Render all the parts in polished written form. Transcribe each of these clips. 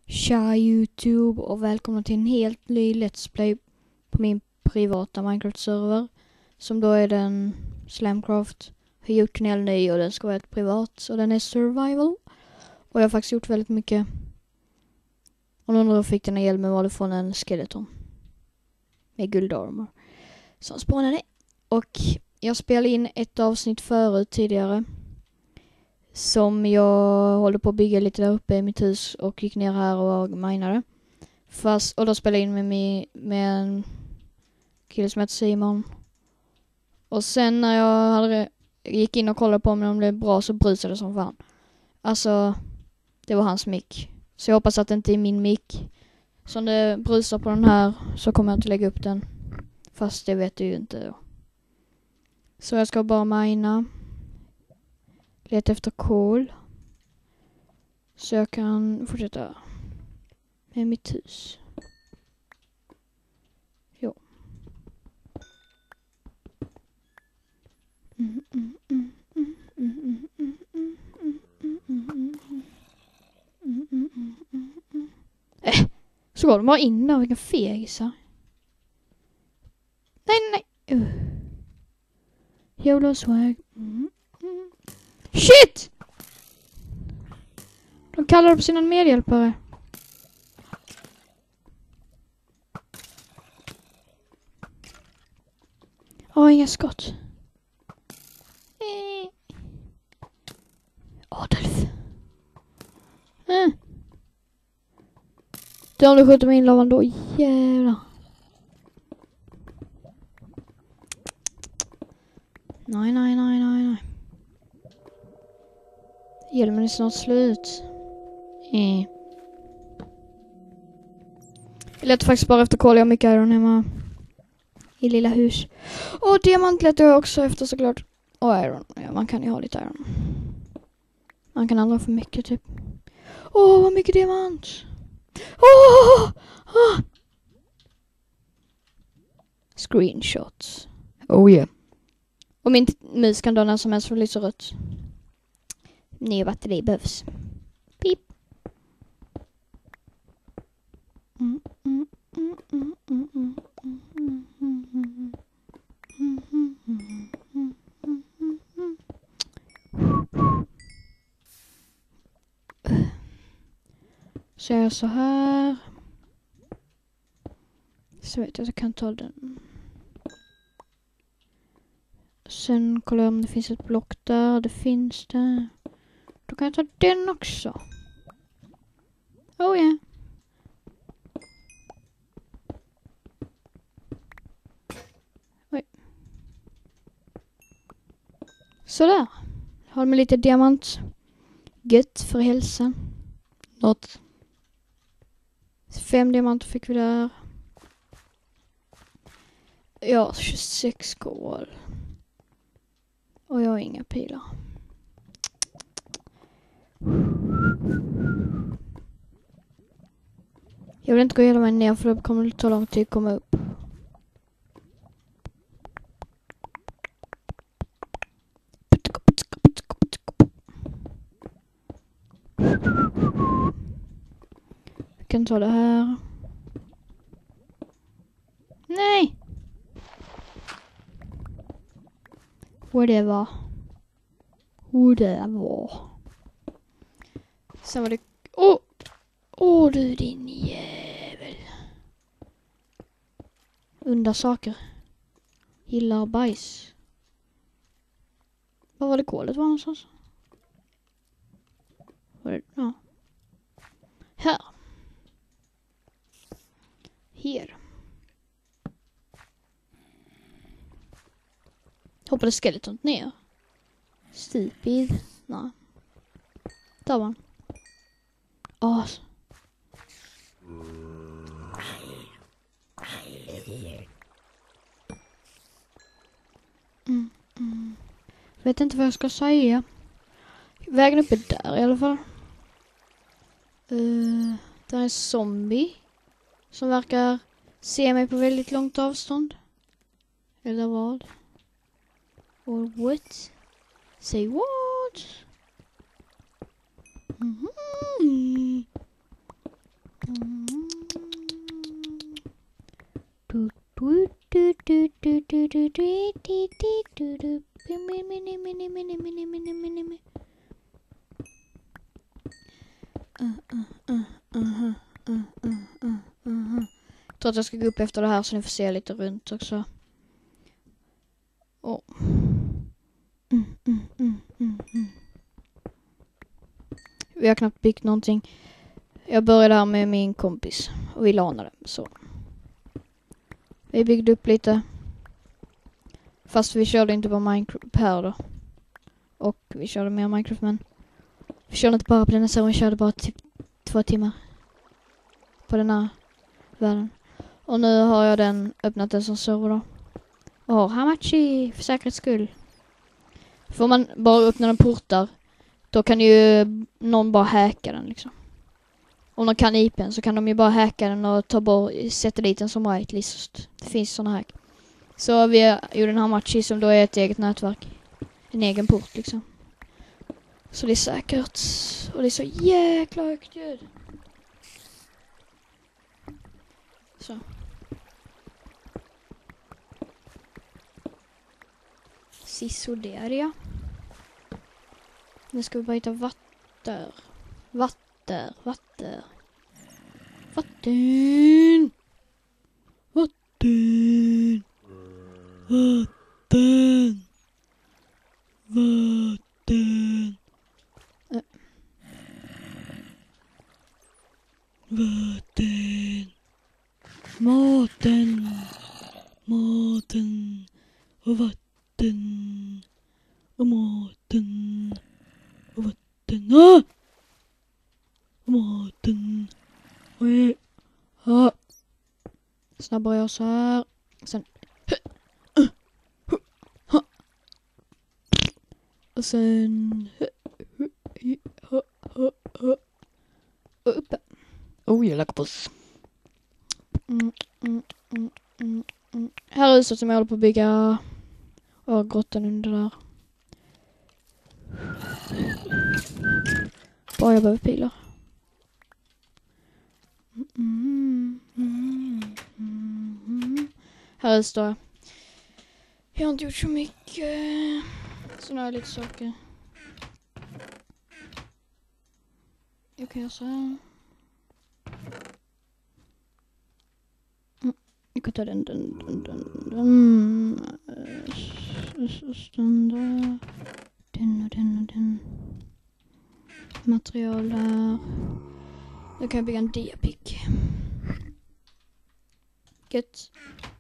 Tja YouTube och välkomna till en helt ny Let's Play på min privata Minecraft-server. Som då är den Slamcraft. Jag har gjort en hel ny och den ska vara ett privat. Så den är survival. Och jag har faktiskt gjort väldigt mycket. Och någon undrar fick den här hjälmen var det från en skeleton. Med guldarmor. Som spånade. Och jag spelade in ett avsnitt förut tidigare. Som jag håller på att bygga lite där uppe i mitt hus och gick ner här och minade. Och då spelade jag in med en kille som heter Simon. Och sen när jag gick in och kollade på om det blev bra så brusade det som fan. Alltså, det var hans mick. Så jag hoppas att det inte är min mick. Så om det brusar på den här så kommer jag inte lägga upp den. Fast det vet jag ju inte då. Så jag ska bara mina. Leta efter kol. Så jag kan fortsätta med mitt hus. Jo. Så går de bara in där, vilka fegisar. Nej. YOLO swag. Shit! De kallar på sina medhjälpare. Inga skott. Adolf. Du om du skjuter mig in lavan då, jävlar. Nej. Hjälmen är snart slut. Jag letar faktiskt bara efter kol. Jag har mycket iron hemma. I lilla hus. Och diamant letar jag också efter såklart. Och iron. Ja, man kan ju ha lite iron. Man kan aldrig ha för mycket typ. Vad mycket diamant. Screenshots. Oh yeah. Och min mus kan då när som helst få lysa rött. Nya batteri behövs. Pip. Så jag så här. Så vet jag att jag kan ta den. Sen kollar jag om det finns ett block där. Det finns det. Då kan jag ta den också. Oh yeah. Oj. Sådär. Har med lite diamant. Gött för hälsan. Något. 5 diamanter fick vi där. Ja, 26 kol. Och jag har inga pilar. Jag vill inte gå hela vägen ner för det kommer ta lång tid att komma upp. Vi kan ta det här. Nej! Whatever. Sen var det... du din jävel. Undra saker. Gillar bajs. Var det kolet var någonstans? Var det? Ja. Här. Hoppade skeleton ner. Stupid. Nej. Där var han. Vet inte vad jag ska säga. Vägen uppe där i alla fall. Där är en zombie. Som verkar se mig på väldigt långt avstånd. Eller vad? Or what? Say what? Jag tror att jag ska gå upp efter det här så ni får se lite runt också. Oh. Vi har knappt byggt någonting. Jag började här med min kompis och vi lånade så. Vi byggde upp lite. Fast vi körde inte på Minecraft här då. Och vi körde mer Minecraft, men vi körde inte bara på den här servern, vi körde bara typ 2 timmar på den här världen. Och nu har jag öppnat den som server då. Och Hamachi för säkerhets skull. Får man bara öppna den portar, då kan ju någon bara hacka den liksom. Om de kan IP:n så kan de ju bara hacka den och sätta dit den som whitelist. Det finns såna hack. Så vi gjorde en Hamachi som då är ett eget nätverk. En egen port liksom. Så det är säkert. Och det är så jäkla högt ljud. Så. Sisso där, ja. Nu ska vi bara hitta vatten. Vatten. Vatten. Vatten. Vatten. Vatten. Vatten. Vatten. Maten. Maten. Och vatten. Och maten. Och vatten. Ah! Och maten. Och snabbare jag så här. Sen. Och sen. Uppe. Oh, jag lägger på oss. Här är huset som jag håller på att bygga. Och grottan under där. Bara jag behöver pilar. Här står jag. Jag har inte gjort så mycket. Så nu har jag lite saker. Jag kan göra så här. Jag kan ta den. Den och den. Material där. Nu kan jag bygga en diapick. Gött.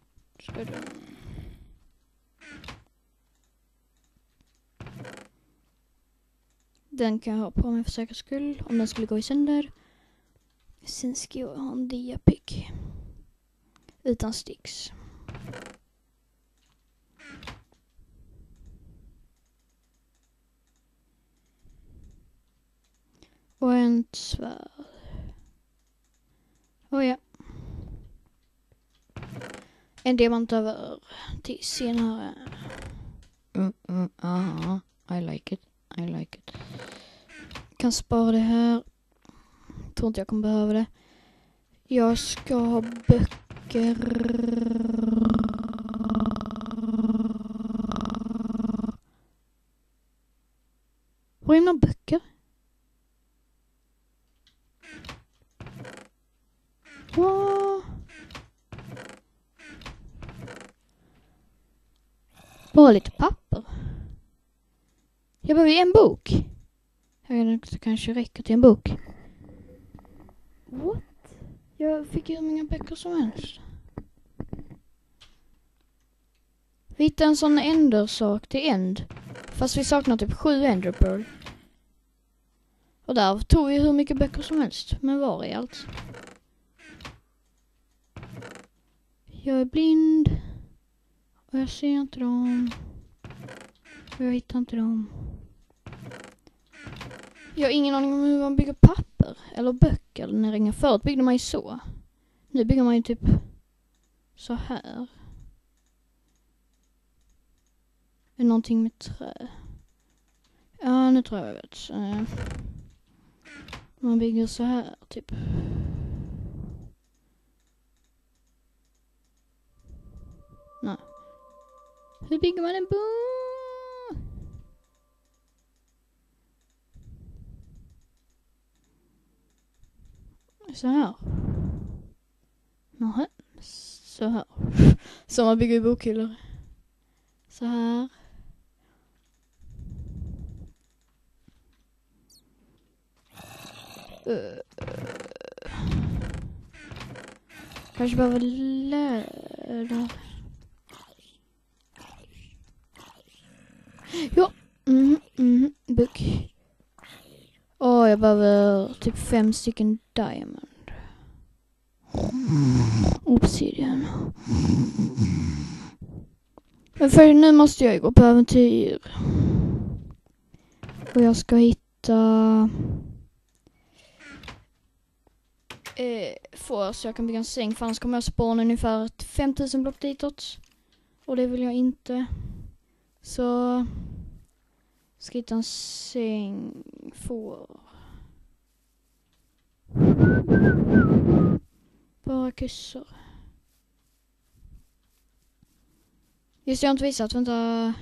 Den kan jag ha på mig för säkerhets skull. Om den skulle gå i sönder. Sen ska jag ha en diapick. Utan sticks. Och en svärd. Oh ja. En diamant över till senare. I like it. Kan spara det här. Tror inte jag kommer behöva det. Jag ska ha böcker. Var är mina böcker? Wow. Bara lite papper. Jag behöver en bok. Jag vet inte, kanske räcker till en bok. What? Jag fick ju hur många böcker som helst. Vi hittade en sån endersak till end. Fast vi saknar typ 7 enderpearl. Och där tog vi hur mycket böcker som helst. Men var är allt? Jag är blind. Och jag ser inte dem. Och jag hittar inte dem. Jag har ingen aning om hur man bygger papper. Eller böcker. När ingen förut byggde man ju så. Nu bygger man ju typ så här. Är någonting med trä. Ja, nu tror jag vet. Man bygger så här typ. Nej. Hur bygger man en bo? Så här. Nähä. Så här. Så man bygger bokhyllor. Så här. Kanske behöver läder. Ja. Bok. Jag behöver typ 5 stycken diamond. Obsidian. Men för nu måste jag gå på äventyr. Och jag ska hitta får så jag kan bygga en säng. För annars kommer jag spåna ungefär 5000 block ditåt. Och det vill jag inte. Så ska hitta en säng får. Bara kussar. Just jag har inte visat, vänta.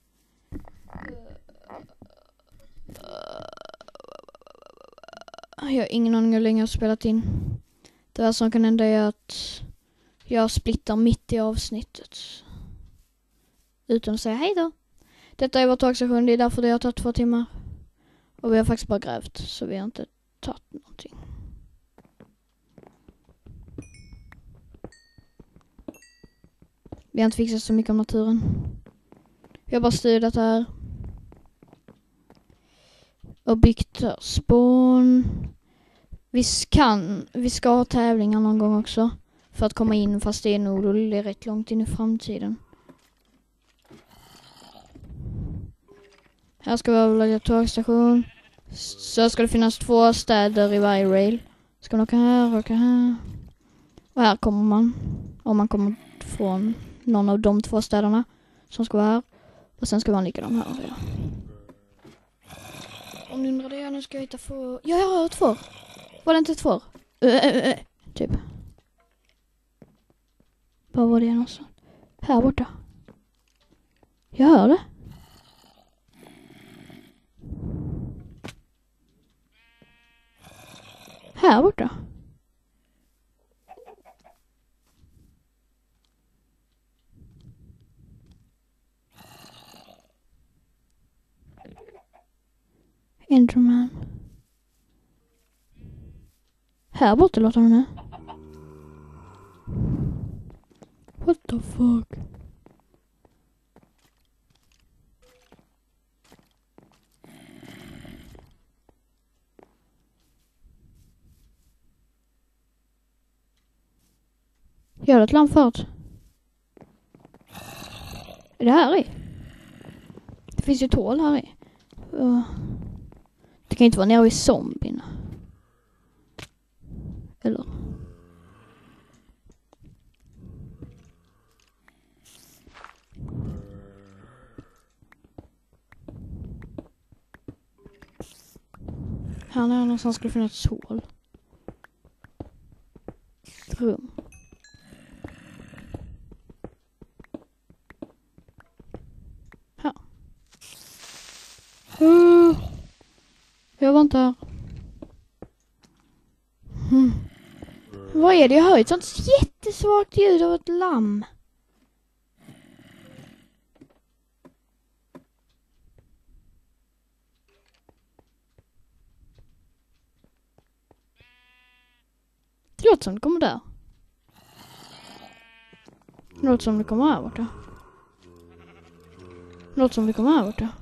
Jag har ingen aning hur länge jag har spelat in. Det här som kan hända är att jag splittar mitt i avsnittet. Utan att säga hej då. Detta är vår tagsession, det är därför det har tagit 2 timmar. Och vi har faktiskt bara grävt, så vi har inte tagit någonting. Vi har inte fixat så mycket om naturen. Vi har bara studerat här. Och byggt spån. Vi ska ha tävlingar någon gång också. För att komma in, fast det är nog det är rätt långt in i framtiden. Här ska vi överlägga tågstation. Så ska det finnas 2 städer i varje rail. Ska man åka här, åka här. Och här kommer man. Om man kommer från någon av de 2 städerna som ska vara här. Och sen ska man likadan här. Ja. Om ni undrar det, nu ska jag hitta få. Ja, jag har 2. Var det inte 2? Typ. Vad var det någonstans? Här borta. Jag hör det. Här borta. Enderman. Här borta låter han med. What the fuck? Gör det ett lamm förut? Är det här i? Det finns ju tål här i. Det kan inte vara nere vid zombien. Eller? Här nere någonstans skulle det finnas ett hål. Ett rum. Här. Jag var inte här. Vad är det? Jag hör ett sånt jättesvagt ljud av ett lamm. Det låter som det kommer där. Det låter som det kommer här borta. Det låter som det kommer här borta.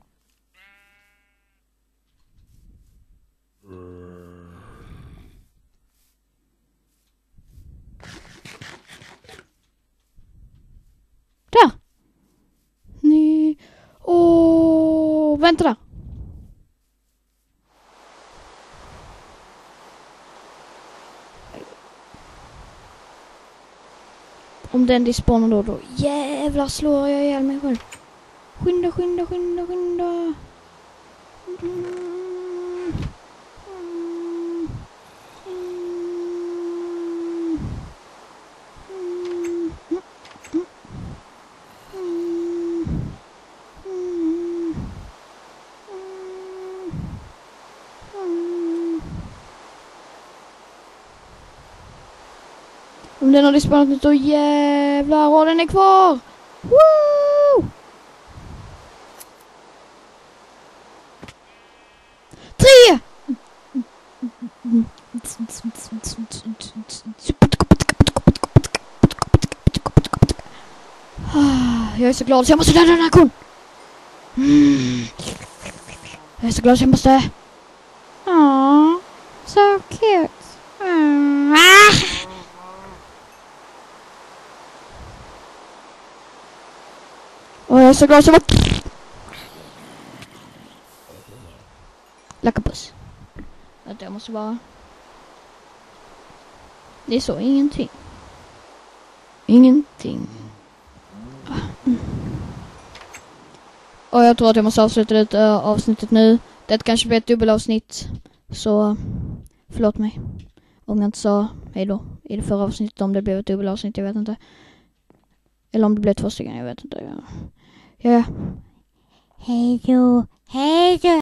Där! Ni... vänta där. Om den disponar då jävlar slår jag ihjäl mig själv. Skynda, skynda, skynda, skynda. Om den har disponerat mig så jävlar. Och den är kvar. Woo! 3! Jag är så glad så jag måste döda den här kon. Jag är så glad så jag måste. Aww, so cute. Och jag är så glad så jag måste. Lackapuss. Vänta, jag måste bara. Det är så, ingenting. Ingenting. Och jag tror att jag måste avsluta det avsnittet nu. Det kanske blir ett dubbelavsnitt. Så förlåt mig om jag inte sa hej då i det förra avsnittet. Om det blev ett dubbelavsnitt, jag vet inte. Eller om det blev 2 stycken, jag vet inte. Ja. Hej då. Hej då.